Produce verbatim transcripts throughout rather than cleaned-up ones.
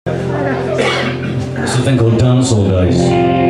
It's a thing called Dinosaur Days.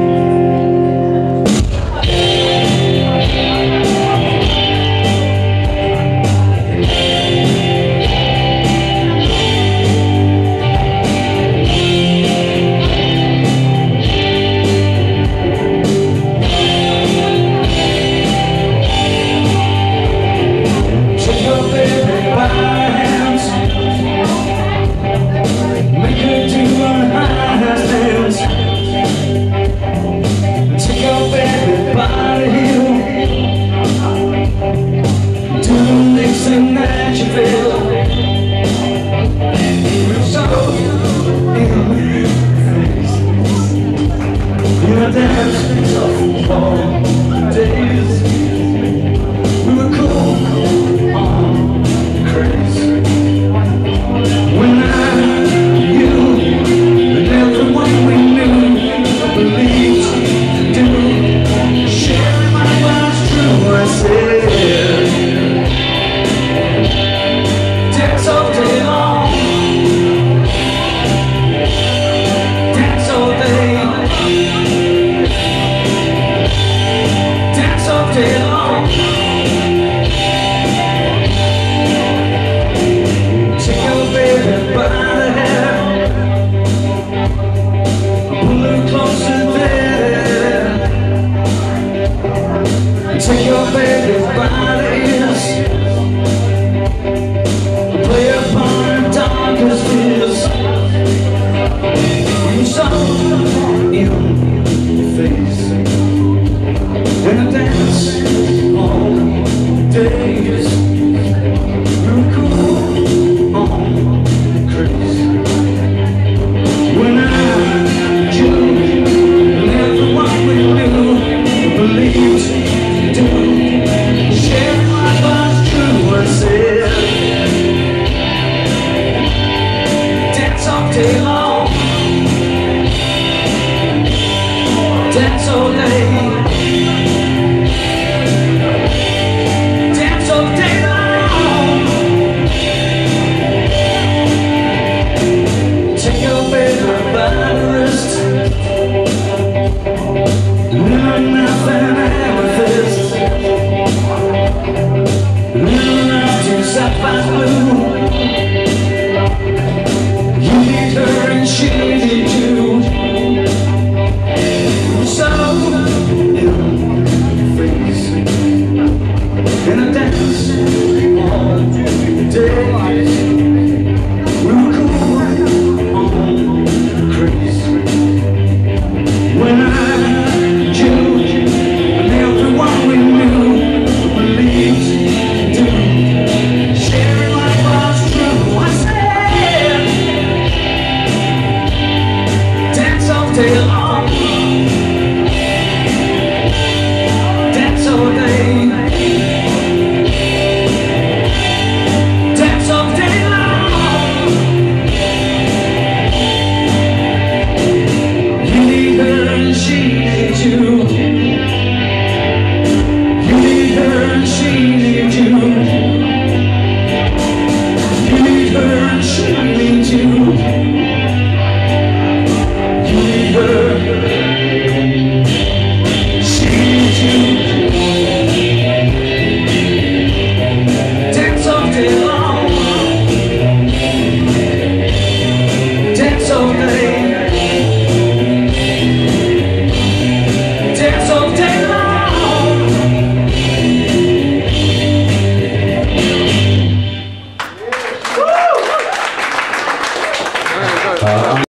Take your baby bodies, play upon the darkest fears. You saw in your face when I dance all days. You're cool on crazy when I do live what we do, believe. Share my life's true, I said. Dance all day long, dance all day, dance all day long. Take your baby by the wrist, little nothing amethyst. Little enough to sapphire blue. You need her and she